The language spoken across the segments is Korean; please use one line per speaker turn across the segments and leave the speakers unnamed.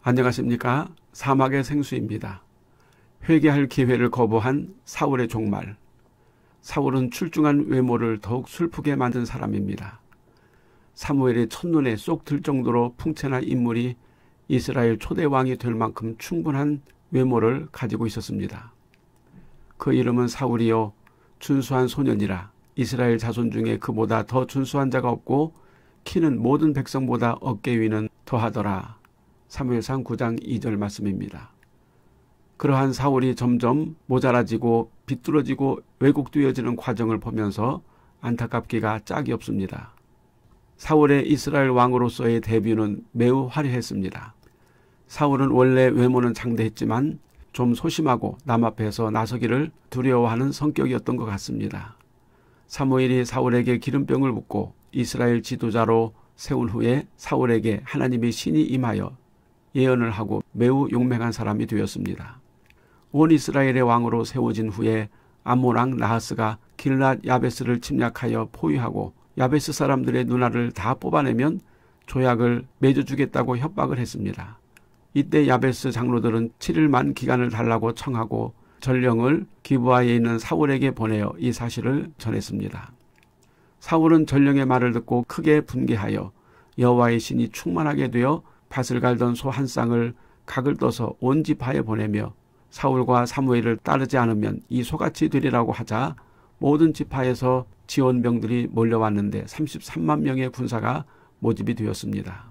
안녕하십니까? 사막의 생수입니다. 회개할 기회를 거부한 사울의 종말. 사울은 출중한 외모를 더욱 슬프게 만든 사람입니다. 사무엘의 첫눈에 쏙 들 정도로 풍채난 인물이 이스라엘 초대 왕이 될 만큼 충분한 외모를 가지고 있었습니다. 그 이름은 사울이요 준수한 소년이라. 이스라엘 자손 중에 그보다 더 준수한 자가 없고 키는 모든 백성보다 어깨 위는 더하더라. 사무엘상 9장 2절 말씀입니다. 그러한 사울이 점점 모자라지고 비뚤어지고 왜곡되어지는 과정을 보면서 안타깝기가 짝이 없습니다. 사울의 이스라엘 왕으로서의 데뷔는 매우 화려했습니다. 사울은 원래 외모는 장대했지만 좀 소심하고 남 앞에서 나서기를 두려워하는 성격이었던 것 같습니다. 사무엘이 사울에게 기름병을 붓고 이스라엘 지도자로 세운 후에 사울에게 하나님의 신이 임하여 예언을 하고 매우 용맹한 사람이 되었습니다. 온 이스라엘의 왕으로 세워진 후에 암몬 왕 나하스가 길랏 야베스를 침략하여 포위하고 야베스 사람들의 누나를 다 뽑아내면 조약을 맺어주겠다고 협박을 했습니다. 이때 야베스 장로들은 7일만 기간을 달라고 청하고 전령을 기브아에 있는 사울에게 보내어 이 사실을 전했습니다. 사울은 전령의 말을 듣고 크게 분개하여 여호와의 신이 충만하게 되어 밭을 갈던 소 한 쌍을 각을 떠서 온 지파에 보내며 사울과 사무엘을 따르지 않으면 이 소같이 되리라고 하자 모든 지파에서 지원병들이 몰려왔는데 33만 명의 군사가 모집이 되었습니다.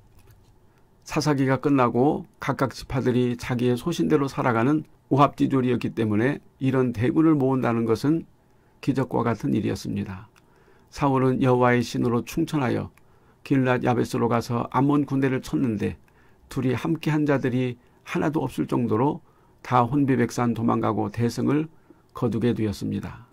사사기가 끝나고 각각 지파들이 자기의 소신대로 살아가는 오합지졸이었기 때문에 이런 대군을 모은다는 것은 기적과 같은 일이었습니다. 사울은 여호와의 신으로 충천하여 길랏 야베스로 가서 암몬 군대를 쳤는데 둘이 함께한 자들이 하나도 없을 정도로 다 혼비백산 도망가고 대승을 거두게 되었습니다.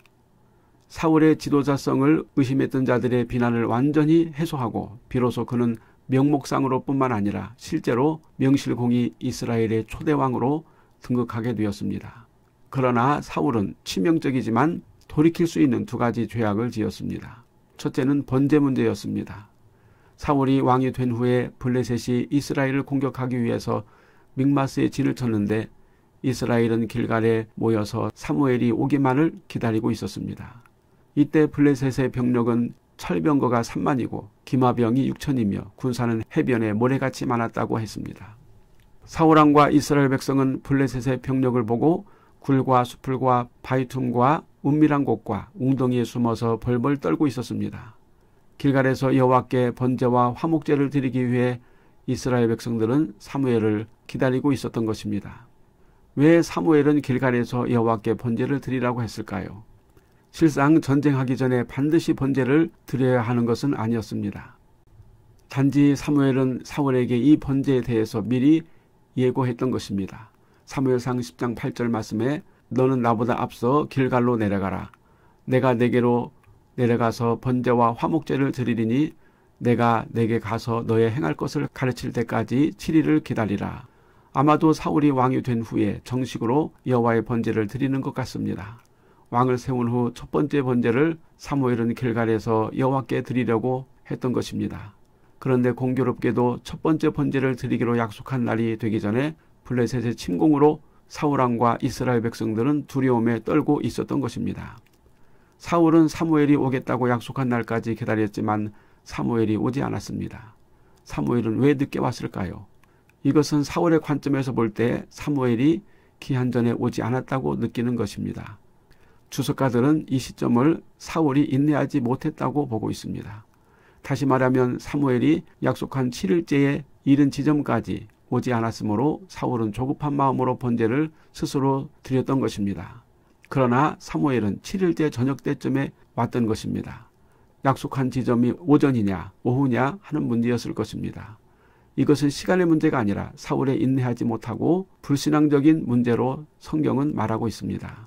사울의 지도자성을 의심했던 자들의 비난을 완전히 해소하고 비로소 그는 명목상으로 뿐만 아니라 실제로 명실공히 이스라엘의 초대왕으로 등극하게 되었습니다. 그러나 사울은 치명적이지만 돌이킬 수 있는 두 가지 죄악을 지었습니다. 첫째는 번제 문제였습니다. 사울이 왕이 된 후에 블레셋이 이스라엘을 공격하기 위해서 믹마스에 진을 쳤는데 이스라엘은 길갈에 모여서 사무엘이 오기만을 기다리고 있었습니다. 이때 블레셋의 병력은 철병거가 3만이고 기마병이 6천이며 군사는 해변에 모래같이 많았다고 했습니다. 사울왕과 이스라엘 백성은 블레셋의 병력을 보고 굴과 수풀과 바위틈과 은밀한 곳과 웅덩이에 숨어서 벌벌 떨고 있었습니다. 길갈에서 여호와께 번제와 화목제를 드리기 위해 이스라엘 백성들은 사무엘을 기다리고 있었던 것입니다. 왜 사무엘은 길갈에서 여호와께 번제를 드리라고 했을까요? 실상 전쟁하기 전에 반드시 번제를 드려야 하는 것은 아니었습니다. 단지 사무엘은 사울에게 이 번제에 대해서 미리 예고했던 것입니다. 사무엘상 10장 8절 말씀에 너는 나보다 앞서 길갈로 내려가라. 내가 내게로 내려가서 번제와 화목제를 드리리니 내가 내게 가서 너의 행할 것을 가르칠 때까지 7일을 기다리라. 아마도 사울이 왕이 된 후에 정식으로 여호와의 번제를 드리는 것 같습니다. 왕을 세운 후 첫 번째 번제를 사무엘은 길갈에서 여호와께 드리려고 했던 것입니다. 그런데 공교롭게도 첫 번째 번제를 드리기로 약속한 날이 되기 전에 블레셋의 침공으로 사울왕과 이스라엘 백성들은 두려움에 떨고 있었던 것입니다. 사울은 사무엘이 오겠다고 약속한 날까지 기다렸지만 사무엘이 오지 않았습니다. 사무엘은 왜 늦게 왔을까요? 이것은 사울의 관점에서 볼 때 사무엘이 기한 전에 오지 않았다고 느끼는 것입니다. 주석가들은 이 시점을 사울이 인내하지 못했다고 보고 있습니다. 다시 말하면 사무엘이 약속한 7일째에 이른 지점까지 오지 않았으므로 사울은 조급한 마음으로 번제를 스스로 드렸던 것입니다. 그러나 사무엘은 7일째 저녁 때쯤에 왔던 것입니다. 약속한 지점이 오전이냐 오후냐 하는 문제였을 것입니다. 이것은 시간의 문제가 아니라 사울의 인내하지 못하고 불신앙적인 문제로 성경은 말하고 있습니다.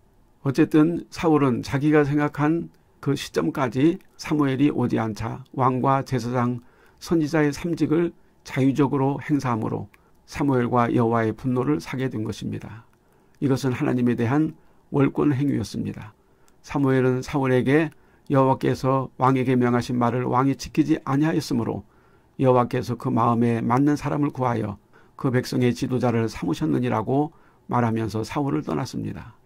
어쨌든 사울은 자기가 생각한 그 시점까지 사무엘이 오지 않자 왕과 제사장, 선지자의 삼직을 자유적으로 행사함으로 사무엘과 여호와의 분노를 사게 된 것입니다. 이것은 하나님에 대한 월권 행위였습니다. 사무엘은 사울에게 여호와께서 왕에게 명하신 말을 왕이 지키지 아니하였으므로 여호와께서 그 마음에 맞는 사람을 구하여 그 백성의 지도자를 삼으셨느니라고 말하면서 사울을 떠났습니다.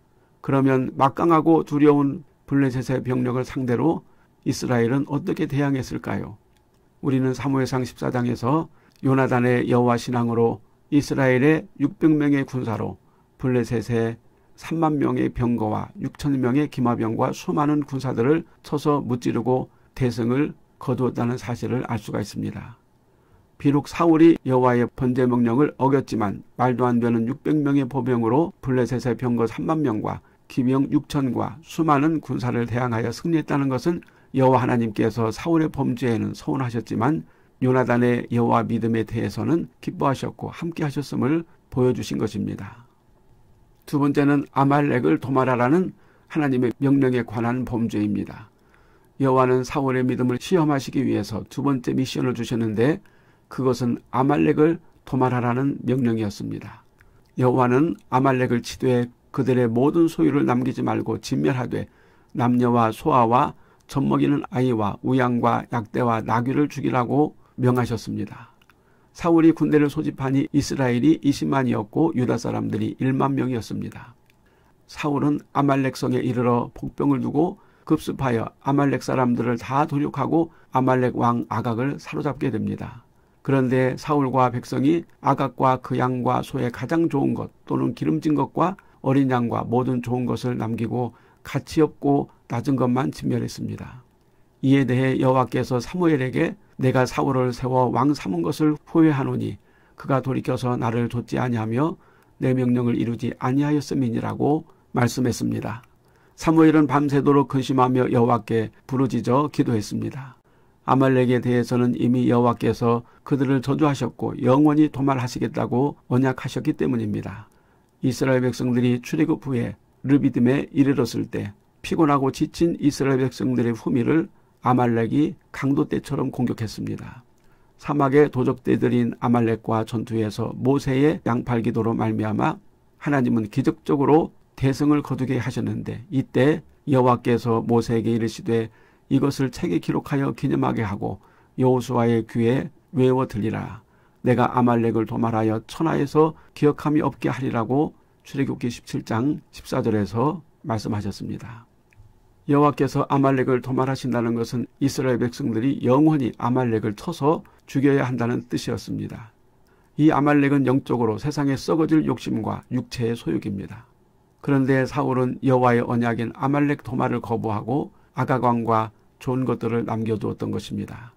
그러면 막강하고 두려운 블레셋의 병력을 상대로 이스라엘은 어떻게 대항했을까요? 우리는 사무엘상 14장에서 요나단의 여호와 신앙으로 이스라엘의 600명의 군사로 블레셋의 3만 명의 병거와 6천 명의 기마병과 수많은 군사들을 쳐서 무찌르고 대승을 거두었다는 사실을 알 수가 있습니다. 비록 사울이 여호와의 번제 명령을 어겼지만 말도 안 되는 600명의 보병으로 블레셋의 병거 3만 명과 기병 6천과 수많은 군사를 대항하여 승리했다는 것은 여호와 하나님께서 사울의 범죄에는 서운하셨지만 요나단의 여호와 믿음에 대해서는 기뻐하셨고 함께 하셨음을 보여주신 것입니다. 두 번째는 아말렉을 도말하라는 하나님의 명령에 관한 범죄입니다. 여호와는 사울의 믿음을 시험하시기 위해서 두 번째 미션을 주셨는데 그것은 아말렉을 도말하라는 명령이었습니다. 여호와는 아말렉을 치되 그들의 모든 소유를 남기지 말고 진멸하되 남녀와 소아와 젖먹이는 아이와 우양과 약대와 나귀를 죽이라고 명하셨습니다. 사울이 군대를 소집하니 이스라엘이 20만이었고 유다 사람들이 1만 명이었습니다. 사울은 아말렉 성에 이르러 복병을 두고 급습하여 아말렉 사람들을 다 도륙하고 아말렉 왕 아각을 사로잡게 됩니다. 그런데 사울과 백성이 아각과 그 양과 소의 가장 좋은 것 또는 기름진 것과 어린 양과 모든 좋은 것을 남기고 가치 없고 낮은 것만 진멸했습니다. 이에 대해 여호와께서 사무엘에게 내가 사울을 세워 왕 삼은 것을 후회하노니 그가 돌이켜서 나를 좇지 아니하며 내 명령을 이루지 아니하였음이니라고 말씀했습니다. 사무엘은 밤새도록 근심하며 여호와께 부르짖어 기도했습니다. 아말렉에 대해서는 이미 여호와께서 그들을 저주하셨고 영원히 도말하시겠다고 언약하셨기 때문입니다. 이스라엘 백성들이 출애굽 후에 르비딤에 이르렀을 때 피곤하고 지친 이스라엘 백성들의 후미를 아말렉이 강도떼처럼 공격했습니다. 사막의 도적떼들인 아말렉과 전투에서 모세의 양팔기도로 말미암아 하나님은 기적적으로 대승을 거두게 하셨는데 이때 여호와께서 모세에게 이르시되 이것을 책에 기록하여 기념하게 하고 여호수아의 귀에 외워 들리라. 내가 아말렉을 도말하여 천하에서 기억함이 없게 하리라고 출애굽기 17장 14절에서 말씀하셨습니다. 여호와께서 아말렉을 도말하신다는 것은 이스라엘 백성들이 영원히 아말렉을 쳐서 죽여야 한다는 뜻이었습니다. 이 아말렉은 영적으로 세상에 썩어질 욕심과 육체의 소욕입니다. 그런데 사울은 여호와의 언약인 아말렉 도말을 거부하고 아각 왕과 좋은 것들을 남겨두었던 것입니다.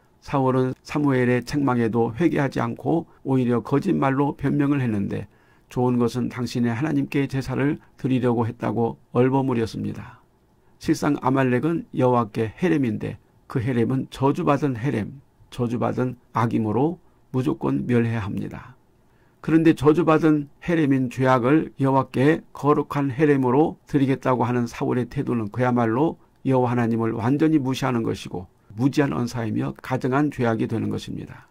사울은 사무엘의 책망에도 회개하지 않고 오히려 거짓말로 변명을 했는데 좋은 것은 당신의 하나님께 제사를 드리려고 했다고 얼버무렸습니다. 실상 아말렉은 여호와께 헤렘인데 그 헤렘은 저주받은 헤렘, 저주받은 악이므로 무조건 멸해야 합니다. 그런데 저주받은 헤렘인 죄악을 여호와께 거룩한 헤렘으로 드리겠다고 하는 사울의 태도는 그야말로 여호와 하나님을 완전히 무시하는 것이고 무지한 언사이며 가증한 죄악이 되는 것입니다.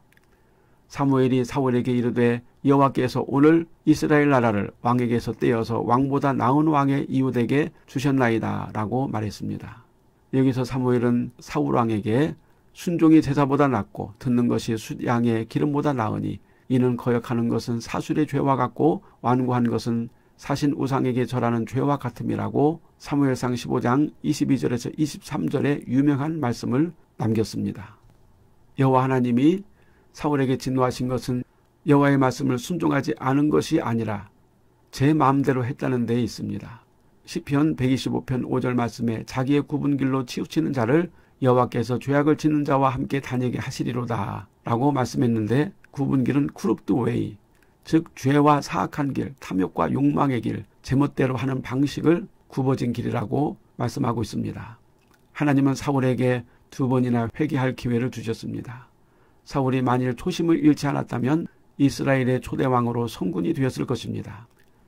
사무엘이 사울에게 이르되 여호와께서 오늘 이스라엘 나라를 왕에게서 떼어서 왕보다 나은 왕의 이웃에게 주셨나이다 라고 말했습니다. 여기서 사무엘은 사울 왕에게 순종이 제사보다 낫고 듣는 것이 숫양의 기름보다 나으니 이는 거역하는 것은 사술의 죄와 같고 완고한 것은 사신 우상에게 절하는 죄와 같음이라고 사무엘상 15장 22절에서 23절의 유명한 말씀을 남겼습니다. 여호와 하나님이 사울에게 진노하신 것은 여호와의 말씀을 순종하지 않은 것이 아니라 제 마음대로 했다는 데 있습니다. 시편 125편 5절 말씀에 자기의 굽은 길로 치우치는 자를 여호와께서 죄악을 짓는 자와 함께 다니게 하시리로다 라고 말씀했는데 굽은 길은 쿠룹드 웨이, 즉 죄와 사악한 길, 탐욕과 욕망의 길, 제멋대로 하는 방식을 굽어진 길이라고 말씀하고 있습니다. 하나님은 사울에게 2번이나 회개할 기회를 주셨습니다. 사울이 만일 초심을 잃지 않았다면 이스라엘의 초대왕으로 성군이 되었을 것입니다.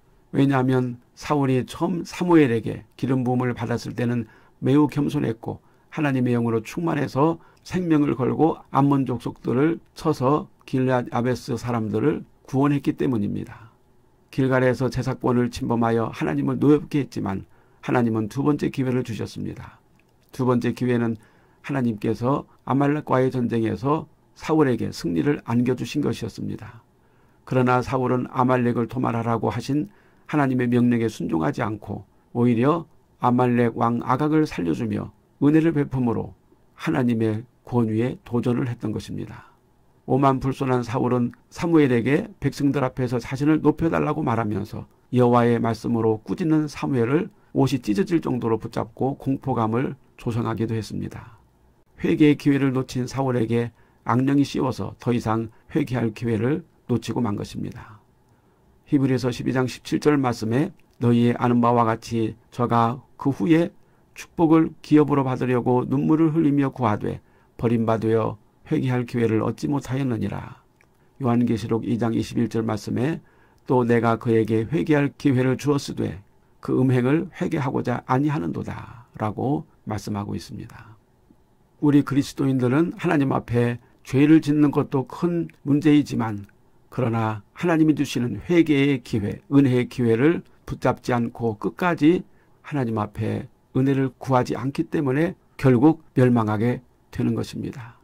왜냐하면 사울이 처음 사무엘에게 기름 부음을 받았을 때는 매우 겸손했고 하나님의 영으로 충만해서 생명을 걸고 암몬 족속들을 쳐서 길앗 야베스 사람들을 구원했기 때문입니다. 길갈에서 제사권을 침범하여 하나님을 노엽게 했지만 하나님은 2번째 기회를 주셨습니다. 2번째 기회는 하나님께서 아말렉과의 전쟁에서 사울에게 승리를 안겨주신 것이었습니다. 그러나 사울은 아말렉을 도말하라고 하신 하나님의 명령에 순종하지 않고 오히려 아말렉 왕 아각을 살려주며 은혜를 베품으로 하나님의 권위에 도전을 했던 것입니다. 오만불손한 사울은 사무엘에게 백성들 앞에서 자신을 높여달라고 말하면서 여호와의 말씀으로 꾸짖는 사무엘을 옷이 찢어질 정도로 붙잡고 공포감을 조성하기도 했습니다. 회개의 기회를 놓친 사울에게 악령이 씌워서 더 이상 회개할 기회를 놓치고 만 것입니다. 히브리서 12장 17절 말씀에 너희의 아는 바와 같이 저가 그 후에 축복을 기업으로 받으려고 눈물을 흘리며 구하되 버림받으여 회개할 기회를 얻지 못하였느니라. 요한계시록 2장 21절 말씀에 또 내가 그에게 회개할 기회를 주었으되 그 음행을 회개하고자 아니하는도다 라고 말씀하고 있습니다. 우리 그리스도인들은 하나님 앞에 죄를 짓는 것도 큰 문제이지만 그러나 하나님이 주시는 회개의 기회, 은혜의 기회를 붙잡지 않고 끝까지 하나님 앞에 은혜를 구하지 않기 때문에 결국 멸망하게 되는 것입니다.